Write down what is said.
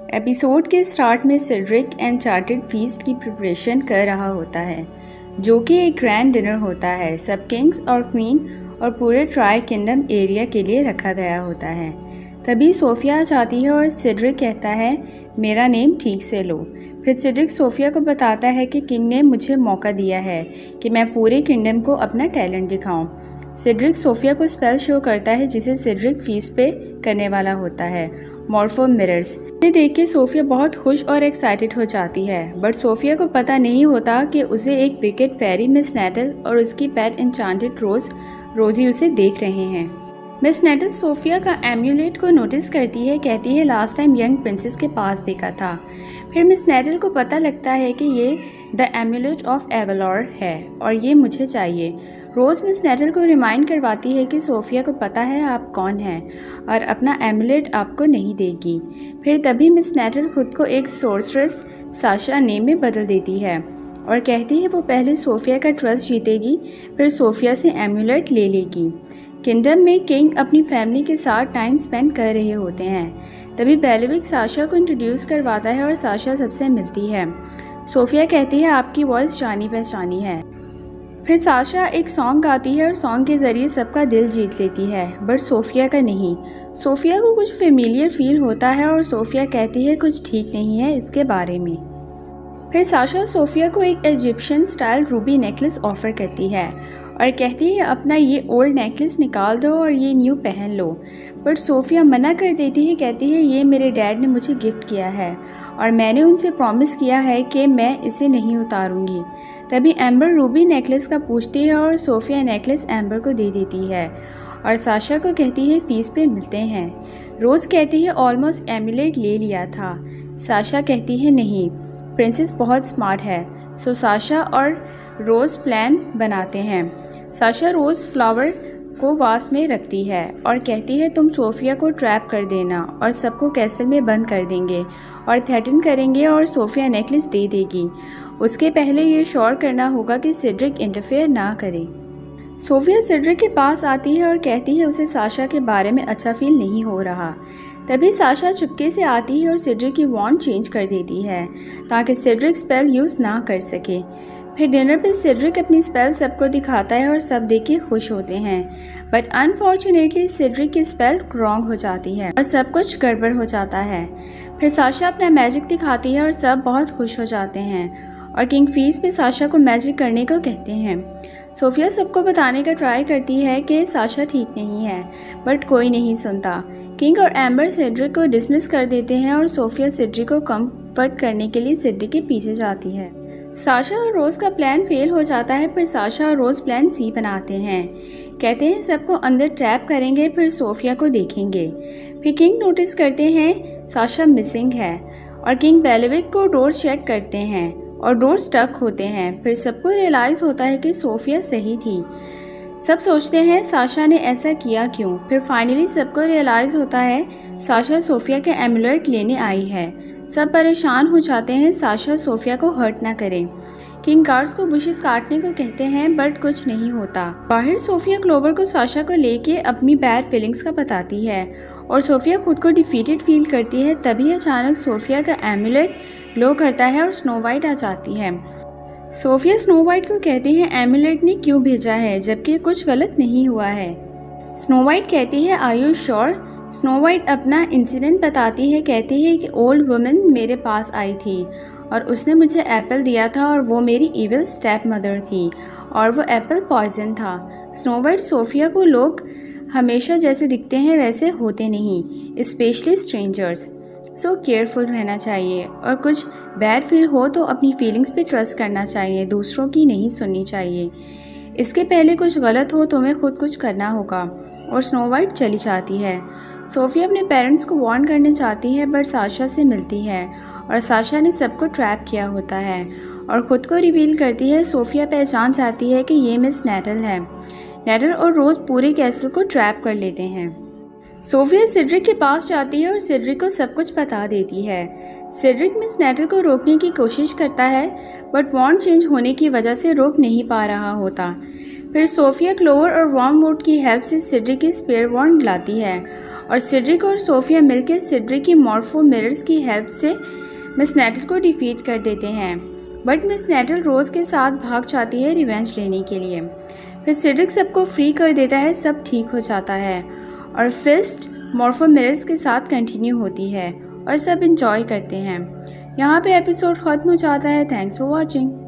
Episode के start में सिड्रिक एनचार्टेड feast की प्रिपरेशन कर रहा होता है, जो कि एक ग्रैंड डिनर होता है। सब किंग्स और क्वीन और पूरे ट्राई किंगडम एरिया के लिए रखा गया होता है। तभी सोफिया जाती है और सिड्रिक कहता है, मेरा नेम ठीक से लो। फिर सिड्रिक सोफिया को बताता है कि किंग ने मुझे मौका दिया है कि मैं पूरे किंगडम को अपना टैलेंट दिखाऊं। सिड्रिक सोफिया को स्पेल शो करता है जिसे सिड्रिक फीस्ट पे करने वाला होता है, मॉर्फो मिरर्स। इसे देख के सोफिया बहुत खुश और एक्साइटेड हो जाती है, बट सोफिया को पता नहीं होता कि उसे एक विकेट फेरी मिस नेटल और उसकी पेट एन्चांटेड रोजी उसे देख रहे हैं। मिस नेटल सोफिया का एम्यूलेट को नोटिस करती है, कहती है लास्ट टाइम यंग प्रिंसेस के पास देखा था। फिर मिस नेटल को पता लगता है कि ये द एम्यूलेट ऑफ एवलॉर है और ये मुझे चाहिए। रोज़ मिस नेटल को रिमाइंड करवाती है कि सोफिया को पता है आप कौन हैं और अपना एम्यूलेट आपको नहीं देगी। फिर तभी मिस नेटल खुद को एक सोर्सरेस साशा नेम में बदल देती है और कहती है वो पहले सोफिया का ट्रस्ट जीतेगी, फिर सोफिया से एम्यूलेट ले लेगी। किंगडम में किंग अपनी फैमिली के साथ टाइम स्पेंड कर रहे होते हैं। तभी बेलिविक साशा को इंट्रोड्यूस करवाता है और साशा सबसे मिलती है। सोफिया कहती है आपकी वॉइस जानी पहचानी है। फिर साशा एक सॉन्ग गाती है और सॉन्ग के ज़रिए सबका दिल जीत लेती है, बट सोफिया का नहीं। सोफिया को कुछ फेमिलियर फील होता है और सोफिया कहती है कुछ ठीक नहीं है इसके बारे में। फिर साशा सोफिया को एक Egyptian style ruby necklace offer करती है और कहती है अपना ये ओल्ड नेकलेस निकाल दो और ये न्यू पहन लो, बट सोफिया मना कर देती है, कहती है ये मेरे डैड ने मुझे गिफ्ट किया है और मैंने उनसे प्रॉमिस किया है कि मैं इसे नहीं उतारूंगी। तभी एम्बर रूबी नेकलेस का पूछती है और सोफिया नेकलेस एम्बर को दे देती है और साशा को कहती है फीस पे मिलते हैं। रोज़ कहती है ऑलमोस्ट एम्यूलेट ले लिया था। साशा कहती है नहीं, प्रिंसेस बहुत स्मार्ट है। सो साशा और रोज़ प्लान बनाते हैं। साशा रोज़ फ्लावर को वास में रखती है और कहती है तुम सोफिया को ट्रैप कर देना और सबको कैसल में बंद कर देंगे और थ्रेटन करेंगे और सोफिया नेकलेस दे देगी। उसके पहले ये श्योर करना होगा कि सिड्रिक इंटरफेयर ना करे। सोफिया सिड्रिक के पास आती है और कहती है उसे साशा के बारे में अच्छा फील नहीं हो रहा। तभी साशा चुपके से आती है और सिड्रिक की वॉन्ड चेंज कर देती है ताकि सिड्रिक स्पेल यूज़ ना कर सके। फिर डिनर पे सिड्रिक अपनी स्पेल सबको दिखाता है और सब देख के खुश होते हैं, बट अनफॉर्चुनेटली सिड्रिक की स्पेल रॉन्ग हो जाती है और सब कुछ गड़बड़ हो जाता है। फिर साशा अपना मैजिक दिखाती है और सब बहुत खुश हो जाते हैं और किंग फीस पे साशा को मैजिक करने को कहते हैं। सोफिया सबको बताने का ट्राई करती है कि साशा ठीक नहीं है, बट कोई नहीं सुनता। किंग और एम्बर सिड्रिक को डिसमिस कर देते हैं और सोफिया सिड्रिक को कंफर्ट करने के लिए सिड्रिक के पीछे जाती है। साशा और रोज़ का प्लान फेल हो जाता है। फिर साशा और रोज़ प्लान सी बनाते हैं, कहते हैं सबको अंदर ट्रैप करेंगे, फिर सोफिया को देखेंगे। फिर किंग नोटिस करते हैं साशा मिसिंग है और किंग बेलिविक को डोर चेक करते हैं और डोर स्टक होते हैं। फिर सबको रियलाइज़ होता है कि सोफिया सही थी। सब सोचते हैं साशा ने ऐसा किया क्यों। फिर फाइनली सबको रियलाइज़ होता है साशा सोफिया के एम्यूलेट लेने आई है। सब परेशान हो जाते हैं साशा सोफिया को हर्ट ना करे। किंग गार्ड्स को बुशेस काटने को कहते हैं, बट कुछ नहीं होता। बाहर सोफिया क्लोवर को साशा को लेके अपनी बैड फीलिंग्स का बताती है और सोफिया खुद को डिफीटेड फील करती है। तभी अचानक सोफिया का एम्यूलेट ग्लो करता है और स्नो वाइट आ जाती है। सोफिया स्नो वाइट को कहती है एम्यूलेट ने क्यों भेजा है जबकि कुछ गलत नहीं हुआ है। स्नो वाइट कहती है are you sure. Snow white अपना इंसिडेंट बताती है, कहती है कि ओल्ड वुमन मेरे पास आई थी और उसने मुझे एप्पल दिया था और वो मेरी इविल स्टेप मदर थी और वो एप्पल पॉइजन था। स्नो वाइट सोफिया को लोग हमेशा जैसे दिखते हैं वैसे होते नहीं, स्पेशली स्ट्रेंजर्स। सो केयरफुल रहना चाहिए और कुछ बैड फील हो तो अपनी फीलिंग्स पे ट्रस्ट करना चाहिए, दूसरों की नहीं सुननी चाहिए। इसके पहले कुछ गलत हो तुम्हें खुद कुछ करना होगा। और स्नो वाइट चली जाती है। सोफिया अपने पेरेंट्स को वार्न करने चाहती है, बट साशा से मिलती है और साशा ने सबको ट्रैप किया होता है और ख़ुद को रिवील करती है। सोफिया पहचान जाती है कि ये मिस नेटल है। नेटल और रोज़ पूरे कैसल को ट्रैप कर लेते हैं। सोफिया सिड्रिक के पास जाती है और सिड्रिक को सब कुछ बता देती है। सिड्रिक मिस नेटल को रोकने की कोशिश करता है, बट वॉन्ड चेंज होने की वजह से रोक नहीं पा रहा होता। फिर सोफिया क्लोवर और वॉर्मवुड की हेल्प से सिड्रिक की स्पेयर वॉन्ड लाती है और सिड्रिक और सोफिया मिलकर सिड्रिक की मॉर्फो मिरर्स की हेल्प से मिस नेटल को डिफीट कर देते हैं। बट मिस नेटल रोज़ के साथ भाग जाती है रिवेंज लेने के लिए। फिर सिड्रिक सबको फ्री कर देता है, सब ठीक हो जाता है और फिस्ट मॉर्फो मिरर्स के साथ कंटिन्यू होती है और सब इंजॉय करते हैं। यहाँ पे एपिसोड ख़त्म हो जाता है। Thanks for watching.